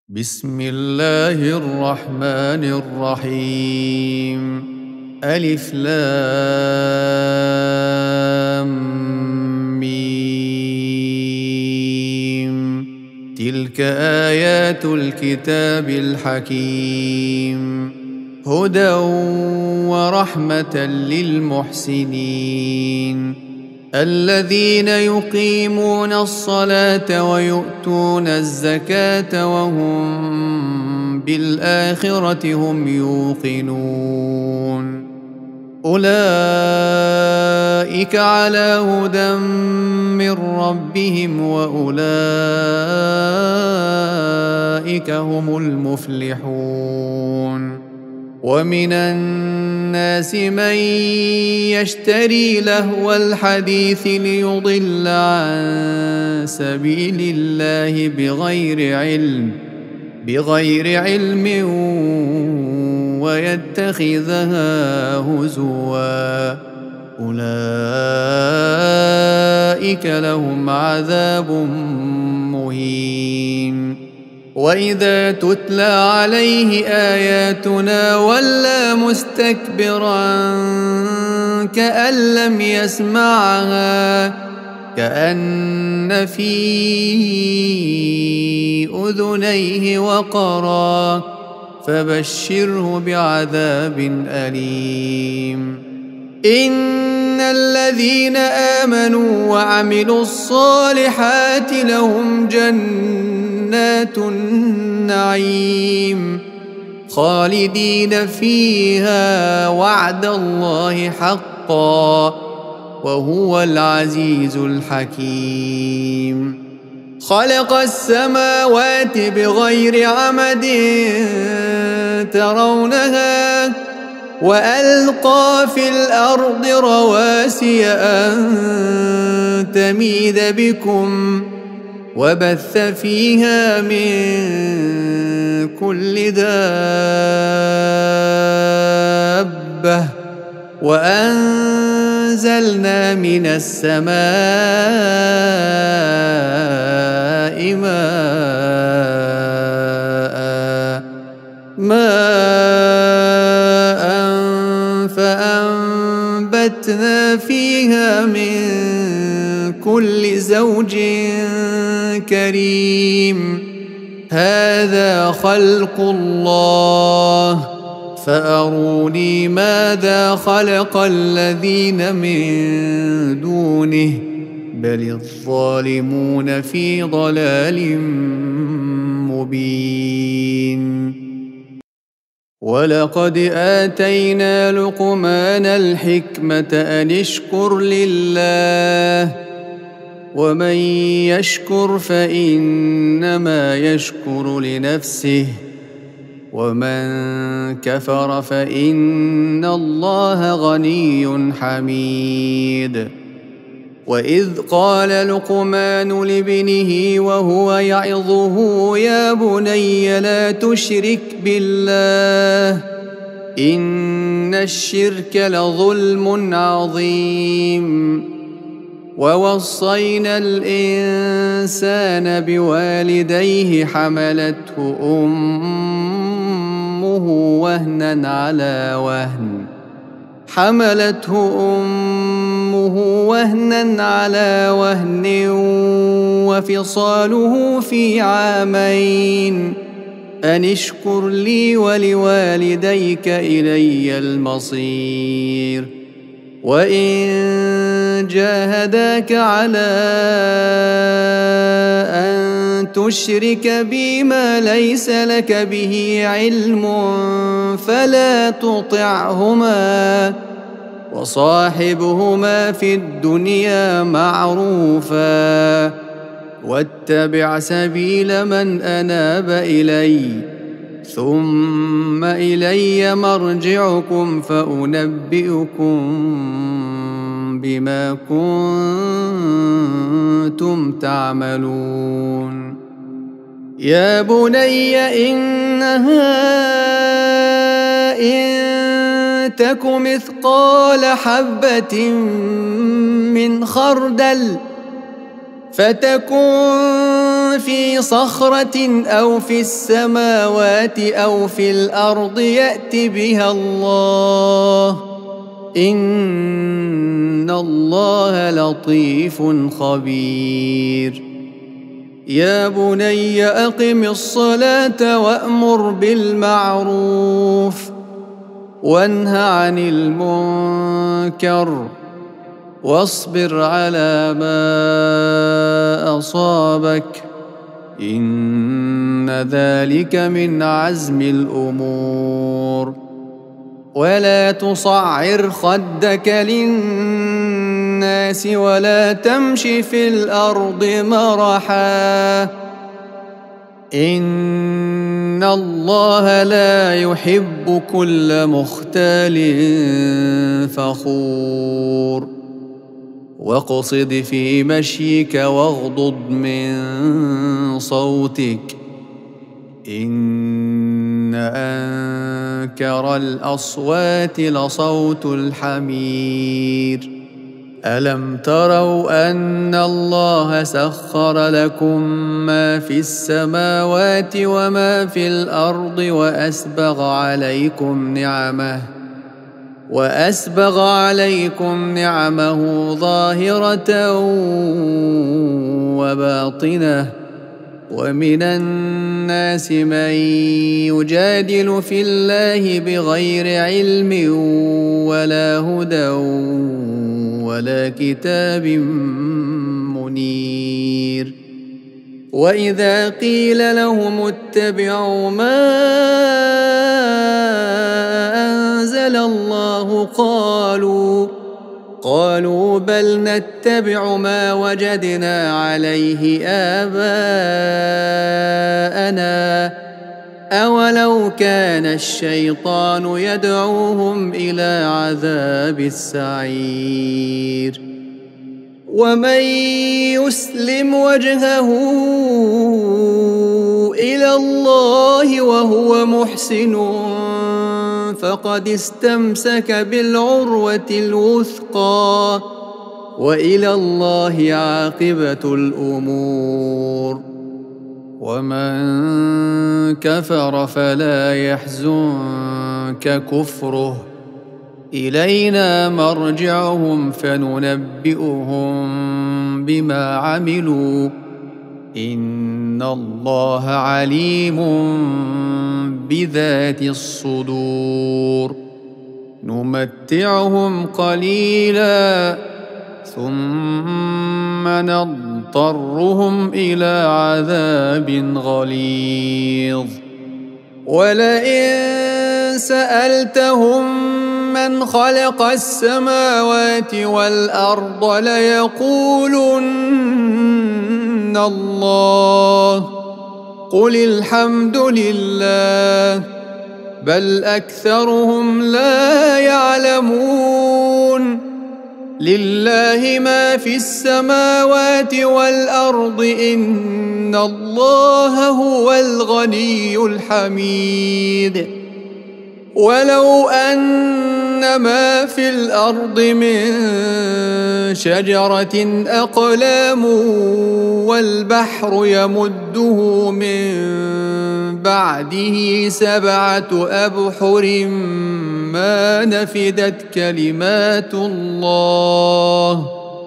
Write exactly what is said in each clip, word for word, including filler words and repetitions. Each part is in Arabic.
بسم الله الرحمن الرحيم. ألف لام ميم. تلك آيات الكتاب الحكيم، هدى ورحمة للمحسنين الذين يقيمون الصلاة ويؤتون الزكاة وهم بالآخرة هم يوقنون. أولئك على هدى من ربهم وأولئك هم المفلحون. ومن الناس من يشتري لهو الحديث ليضل عن سبيل الله بغير علم بغير علم ويتخذها هزوا، أولئك لهم عذاب مهين. وإذا تتلى عليه آياتنا ولى مستكبرا كأن لم يسمعها كأن في أذنيه وقرا، فبشره بعذاب أليم. إن الذين آمنوا وعملوا الصالحات لهم جنات النعيم خالدين فيها وعد الله حقا وهو العزيز الحكيم. خلق السماوات بغير عمد ترونها وألقى في الأرض رواسي أن تميد بكم وبث فيها من كل دابة وأنزلنا من السماء ماء ماء فأنبتنا فيها من كل زوج كريم. هذا خلق الله فأروني ماذا خلق الذين من دونه بل الظالمون في ضلال مبين. ولقد آتينا لقمان الحكمة أن اشكر لله ومن يشكر فإنما يشكر لنفسه ومن كفر فإن الله غني حميد. وإذ قال لقمان لابنه وهو يعظه يا بني لا تشرك بالله إن الشرك لظلم عظيم. ووصينا الإنسان بوالديه حملته أمه وهنا على وهن حملته أمه وهنا على وهن وفصاله في عامين أن اشكر لي ولوالديك إلي المصير. وإن جاهداك على أن تشرك بي ما ليس لك به علم فلا تطعهما وصاحبهما في الدنيا معروفا واتبع سبيل من أناب إلي ثم إلي مرجعكم فأنبئكم بما كنتم تعملون. يا بني إنها إن تك مثقال حبة من خردل فتكن في صخرة أو في السماوات أو في الأرض يأت بها الله إن الله لطيف خبير يا بني أقم الصلاة وأمر بالمعروف وانه عن المنكر واصبر على ما أصابك إن ذلك من عزم الأمور ولا تصعر خدك للناس ولا تمش في الأرض مرحا إن الله لا يحب كل مختال فخور واقصد في مشيك واغضض من صوتك إن أنكر الأصوات لصوت الحمير ألم تروا أن الله سخر لكم ما في السماوات وما في الأرض وأسبغ عليكم نعمه وأسبغ عليكم نعمه ظاهرة وباطنة ومن الناس من يجادل في الله بغير علم ولا هدى ولا كتاب منير وإذا قيل لهم اتبعوا ما أنزل الله قالوا قالوا بل نتبع ما وجدنا عليه آباءنا أولو كان الشيطان يدعوهم إلى عذاب السعير ومن يسلم وجهه إلى الله وهو محسن فقد استمسك بالعروة الوثقى وإلى الله عاقبة الأمور ومن كفر فلا يحزنك كفره إلينا مرجعهم فننبئهم بما عملوا إن الله عليم بذات الصدور نمتعهم قليلا ثم نضطرهم إلى عذاب غليظ ولئن سألتهم من خلق السماوات والأرض ليقولن الله قل الحمد لله بل أكثرهم لا يعلمون لله ما في السماوات والأرض إن الله هو الغني الحميد ولو أن ما في الأرض من شجرة أقلام والبحر يمده من بعده سبعة أبحر ما نفدت كلمات الله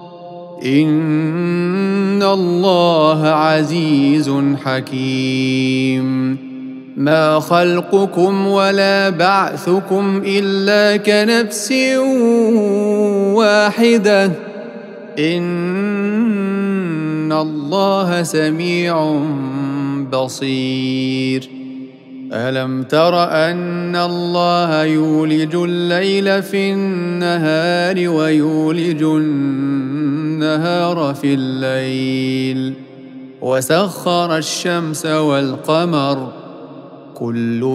إن الله عزيز حكيم ما خلقكم ولا بعثكم إلا كنفس واحدة إن الله سميع بصير ألم تر أن الله يولج الليل في النهار ويولج النهار في الليل وسخر الشمس والقمر كل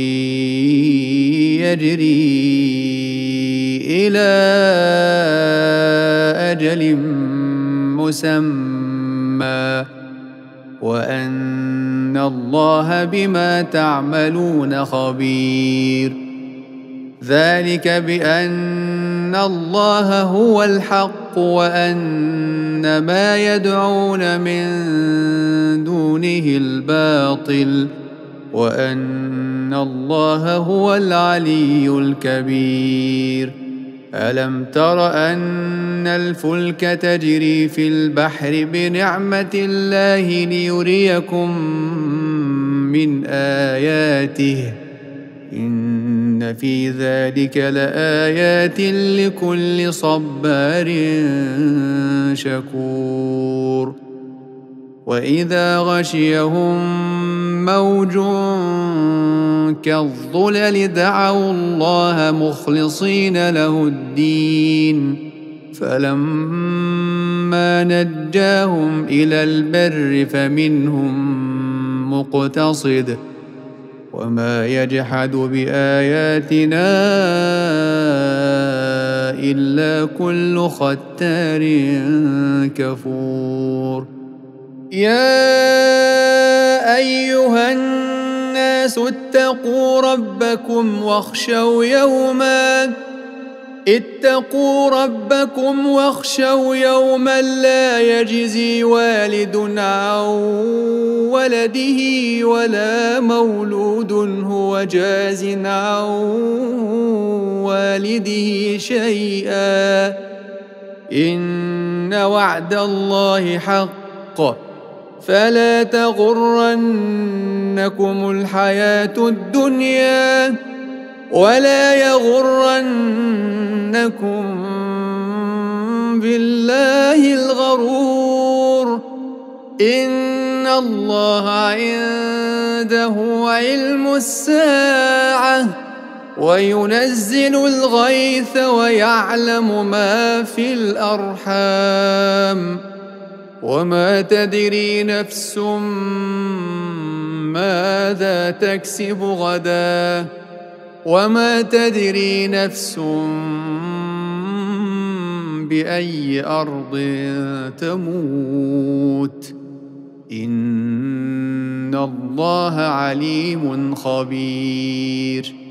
يجري إلى أجل مسمى وأن الله بما تعملون خبير ذلك بأن الله هو الحق الحق وأن ما يدعون من دونه الباطل وأن الله هو العلي الكبير. ألم تر أن الفلك تجري في البحر بنعمة الله ليريكم من آياته إن في ذلك لآيات لكل صبار شكور. وإذا غشيهم موج كالظلل دعوا الله مخلصين له الدين فلما نجاهم إلى البر فمنهم مقتصد وما يجحد بآياتنا إلا كل ختار كفور. يا أيها الناس اتقوا ربكم واخشوا يوما اتقوا ربكم واخشوا يوما لا يجزي والد عن ولده ولا مولود هو جاز عن والده شيئا إن وعد الله حق فلا تغرنكم الحياة الدنيا ولا يغرنكم بالله الغرور إن الله عنده علم الساعة وينزل الغيث ويعلم ما في الأرحام وما تدري نفس ماذا تكسب غدا وما تدري نفس بأي أرض تموت إن الله عليم خبير.